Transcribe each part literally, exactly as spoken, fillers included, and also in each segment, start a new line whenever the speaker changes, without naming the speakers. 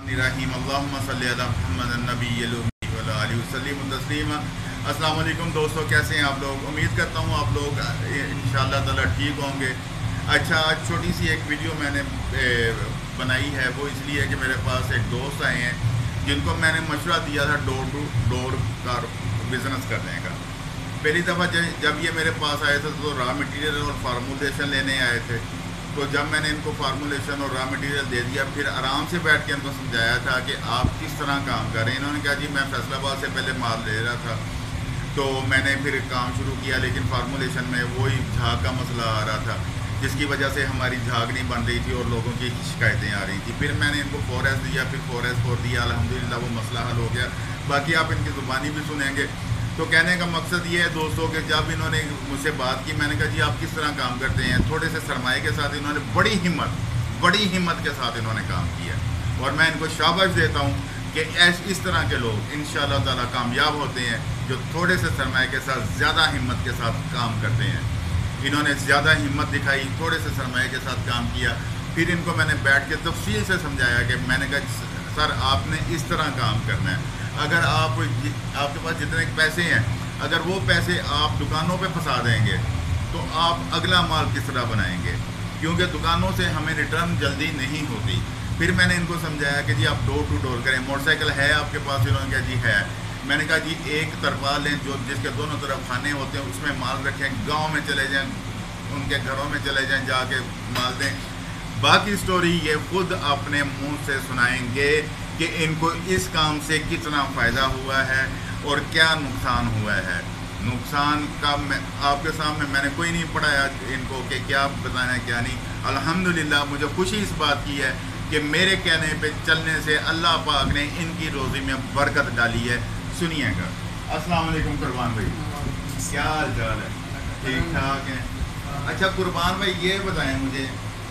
रहीम अल्लाहुम्मा सल्ली अला मुहम्मद नबीय्यिल उम्मी व अला आलिहि वसल्लम तस्लीमा। अस्सलाम वालेकुम दोस्तों, कैसे हैं आप लोग? उम्मीद करता हूँ आप लोग इंशाअल्लाह ताला ठीक होंगे। अच्छा, आज छोटी सी एक वीडियो मैंने बनाई है, वो इसलिए कि मेरे पास एक दोस्त आए हैं जिनको मैंने मशवरा दिया था डोर टू डोर का बिज़नेस करने का। पहली दफ़ा जब ये मेरे पास आए थे तो रॉ मटेरियल और फार्मूलेशन लेने आए थे। तो जब मैंने इनको फार्मूलेशन और रॉ मटेरियल दे दिया, फिर आराम से बैठ के इनको समझाया था कि आप किस तरह काम करें। इन्होंने कहा जी मैं फैसलाबाद से पहले माल ले रहा था, तो मैंने फिर काम शुरू किया, लेकिन फार्मूलेशन में वही झाग का मसला आ रहा था जिसकी वजह से हमारी झाग नहीं बन रही थी और लोगों की शिकायतें आ रही थी। फिर मैंने इनको फोर एस दिया, फिर फोर एस फोर दिया, अल्हम्दुलिल्लाह वो मसला हल हो गया। बाकी आप इनकी ज़ुबानी भी सुनेंगे। तो कहने का मकसद ये है दोस्तों कि जब इन्होंने मुझसे बात की, मैंने कहा जी आप किस तरह काम करते हैं। थोड़े से सरमाए के साथ इन्होंने बड़ी हिम्मत बड़ी हिम्मत के साथ इन्होंने काम किया और मैं इनको शाबाश देता हूँ कि ऐसे इस तरह के लोग इंशाअल्लाह ताला कामयाब होते हैं जो थोड़े से सरमाए के साथ ज़्यादा हिम्मत के साथ काम करते हैं। इन्होंने ज़्यादा हिम्मत दिखाई, थोड़े से सरमाए के साथ काम किया। फिर इनको मैंने बैठ के तफसील से समझाया कि मैंने कहा सर आपने इस तरह काम करना है। अगर आप आपके पास जितने पैसे हैं, अगर वो पैसे आप दुकानों पे फंसा देंगे तो आप अगला माल किस तरह बनाएंगे, क्योंकि दुकानों से हमें रिटर्न जल्दी नहीं होती। फिर मैंने इनको समझाया कि जी आप डोर टू डोर करें। मोटरसाइकिल है आपके पास? इन्होंने कहा जी है। मैंने कहा जी एक तरपाल लें जो जिसके दोनों तरफ खाने होते हैं, उसमें माल रखें, गाँव में चले जाएँ, उनके घरों में चले जाएँ, जाके माल दें। बाकी स्टोरी ये खुद अपने मुंह से सुनाएंगे कि इनको इस काम से कितना फ़ायदा हुआ है और क्या नुकसान हुआ है। नुकसान का मैं आपके सामने मैंने कोई नहीं पढ़ाया इनको कि क्या बताना है क्या नहीं। अल्हम्दुलिल्लाह मुझे खुशी इस बात की है कि मेरे कहने पे चलने से अल्लाह पाक ने इनकी रोज़ी में बरकत डाली है। सुनिएगा। अस्सलाम वालेकुम कुर्बान भाई, क्या हाल चाल है? ठीक ठाक है। अच्छा कुर्बान भाई ये बताएं मुझे,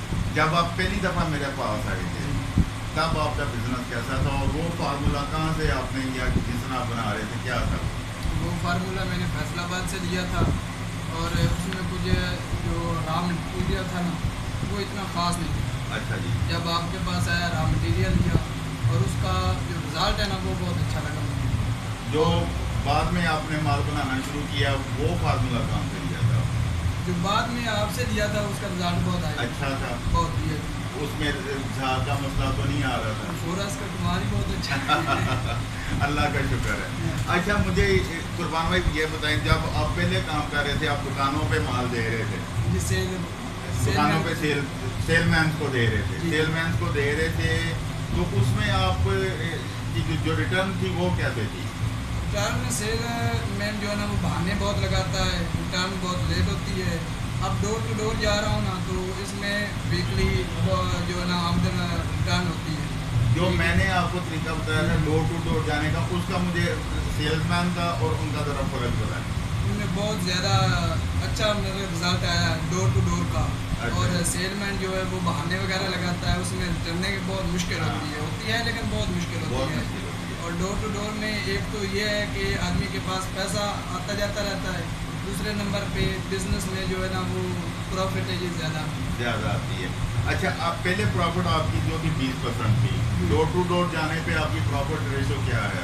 जब आप पहली दफ़ा मेरे पास आए थे तब आपका बिजनेस कैसा था और वो फार्मूला कहाँ से आपने या जितना बना रहे थे क्या था?
वो फार्मूला मैंने फैसलाबाद से लिया था और उसमें कुछ जो रॉ मटेरियल था ना वो इतना ख़ास नहीं था।
अच्छा जी।
जब आपके पास आया रॉ मटेरियल लिया और उसका जो रिज़ल्ट है ना वो बहुत अच्छा लगा मुझे।
जो बाद में आपने माल बनाना शुरू किया वो फार्मूला कहाँ से लिया था?
जो बाद में आपसे लिया था उसका रिज़ल्ट बहुत आया।
अच्छा था?
बहुत दिया।
उसमें झाग का मसला तो नहीं आ रहा था?
फोरस का तुम्हारी बहुत अच्छा
अल्लाह का शुक्र है। अच्छा मुझे कुर्बान भाई ये बताएं, जब आप पहले काम कर रहे थे आप दुकानों पे माल दे रहे थे,
जिससे
दुकानों पे सेल सेलमैन को दे रहे थे सेलमैन को दे रहे थे तो उसमें आप की जो रिटर्न थी वो कैसे थी?
रिटर्न में सेल मैन जो है ना वो बहाने बहुत लगाता है, रिटर्न बहुत लेट होती है। अब डोर टू डोर जा रहा हूँ ना तो इसमें वीकली जो है ना आमदन रिटर्न होती है।
जो मैंने आपको तरीका बताया था डोर टू डोर जाने का, उसका मुझे सेल्समैन का और उनका ज़रा फर्क बताया।
उनमें बहुत ज़्यादा अच्छा मेरा रिजल्ट आया डोर टू डोर का।
अच्छा।
और सेलमैन जो है वो बहाने वगैरह लगाता है, उसमें चलने की बहुत मुश्किल होती है होती है लेकिन बहुत मुश्किल होती है। और डोर टू डोर में एक तो ये है कि आदमी के पास पैसा आता जाता रहता है, दूसरे नंबर पे बिजनेस में जो है ना वो प्रॉफिट है ये ज़्यादा
ज़्यादा आती है। अच्छा आप पहले प्रॉफिट आपकी जो कि बीस परसेंट थी, डोर टू डोर जाने पे आपकी प्रॉफिट रेशो क्या है?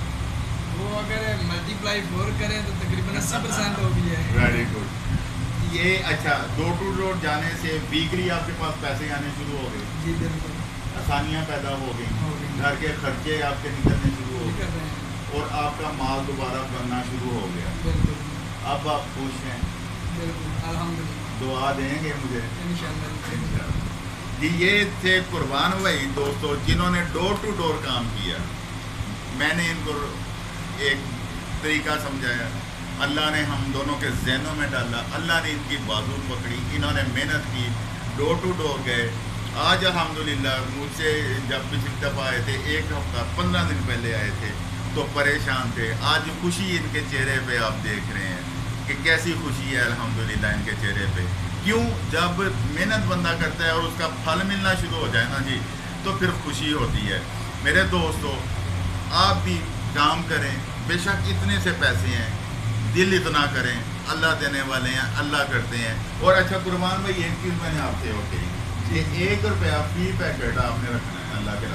वो अगर मल्टीप्लाई फोर करें तो तकरीबन अस्सी परसेंट हो गई है।
Very good. ये अच्छा डोर टू डोर जाने से वीकली आपके पास पैसे आने शुरू हो गए?
जी बिल्कुल।
आसानियाँ पैदा हो गई, घर के खर्चे आपके निकलने शुरू हो गए और आपका माल दोबारा बनना शुरू हो गया।
बिल्कुल।
अब आप खुश हैं?
बिल्कुल अल्हम्दुलिल्लाह।
दुआ देंगे मुझे
इंशाअल्लाह।
जी ये थे कुर्बान भाई दोस्तों जिन्होंने डोर टू डोर काम किया। मैंने इनको एक तरीका समझाया, अल्लाह ने हम दोनों के ज़हनों में डाला, अल्लाह ने इनकी बाजू पकड़ी, इन्होंने मेहनत की, डोर टू डोर गए। आज अल्हम्दुलिल्लाह मुझसे जब पिछली दफ़ा आए थे एक हफ्ता पंद्रह दिन पहले आए थे तो परेशान थे। आज खुशी इनके चेहरे पे आप देख रहे हैं कि कैसी खुशी है अल्हम्दुलिल्लाह इनके चेहरे पे। क्यों? जब मेहनत बंदा करता है और उसका फल मिलना शुरू हो जाए ना जी तो फिर खुशी होती है। मेरे दोस्तों आप भी काम करें, बेशक इतने से पैसे हैं, दिल इतना करें, अल्लाह देने वाले हैं, अल्लाह करते हैं। और अच्छा कुर्बान भाई एक चीज़ मैंने आपसे और कही, ये एक रुपया फी पैकेट आपने रखना है अल्लाह के रास्ते के लिए।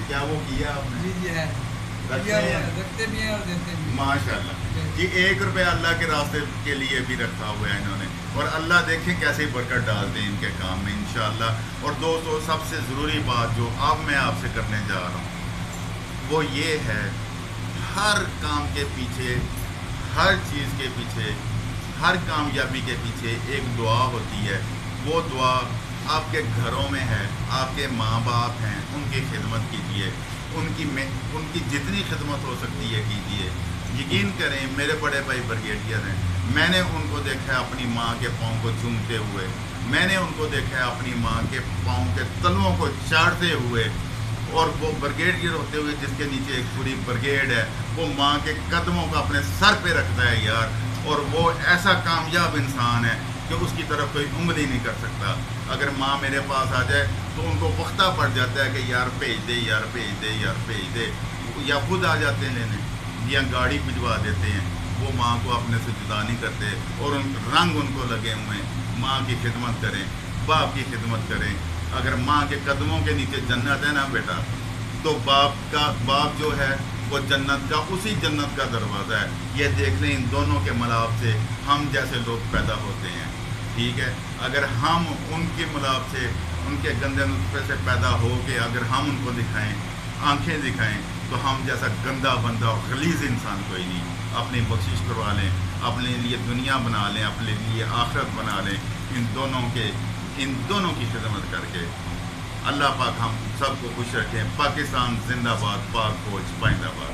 क्या वो किया आपने?
जी जी है,
रखते
किया हुआ
हैं?
है, रखते भी हैं और देते भी हैं।
माशाल्लाह कि एक रुपया अल्लाह के रास्ते के लिए भी रखा हुआ है इन्होंने, और अल्लाह देखें कैसे बरकत डालते हैं इनके काम में इंशाअल्लाह। और दोस्तों सबसे ज़रूरी बात जो अब मैं आपसे करने जा रहा हूँ वो ये है, हर काम के पीछे, हर चीज़ के पीछे, हर कामयाबी के पीछे एक दुआ होती है। वो दुआ आपके घरों में है, आपके माँ बाप हैं, उनकी खिदमत कीजिए, उनकी में उनकी जितनी खिदमत हो सकती है कीजिए। यकीन करें मेरे बड़े भाई ब्रिगेडियर हैं, मैंने उनको देखा है अपनी माँ के पाँव को चूमते हुए, मैंने उनको देखा है अपनी माँ के पाँव के तलवों को चाटते हुए, और वो ब्रिगेडियर होते हुए जिसके नीचे एक पूरी ब्रिगेड है, वो माँ के कदमों का अपने सर पे रखता है यार, और वो ऐसा कामयाब इंसान है कि उसकी तरफ कोई उंगली नहीं कर सकता। अगर माँ मेरे पास आ जाए तो उनको पुख्ता पड़ जाता है कि यार भेज दे, यार भेज दे, यार भेज दे, या खुद आ जाते हैं लेने, या गाड़ी भिजवा देते हैं। वो माँ को अपने से जुदा नहीं करते, और उन रंग उनको लगे हुए हैं। माँ की खिदमत करें, बाप की खिदमत करें। अगर माँ के कदमों के नीचे जन्नत है ना बेटा, तो बाप का बाप जो है वो जन्नत का, उसी जन्नत का दरवाज़ा है। ये देख लें, इन दोनों के मिलाप से हम जैसे लोग पैदा होते हैं, ठीक है। अगर हम उनके मिलाप से, उनके गंदे नुस्खे से पैदा हो के अगर हम उनको दिखाएं, आंखें दिखाएं, तो हम जैसा गंदा बंदा और गलीज़ इंसान कोई नहीं। अपनी बख्शिश करवा लें, अपने लिए दुनिया बना लें, अपने लिए आखिरत बना लें, इन दोनों के इन दोनों की खिदमत करके। अल्लाह पाक हम सबको खुश रखें। पाकिस्तान जिंदाबाद, पाक फौज पाइंदाबाद।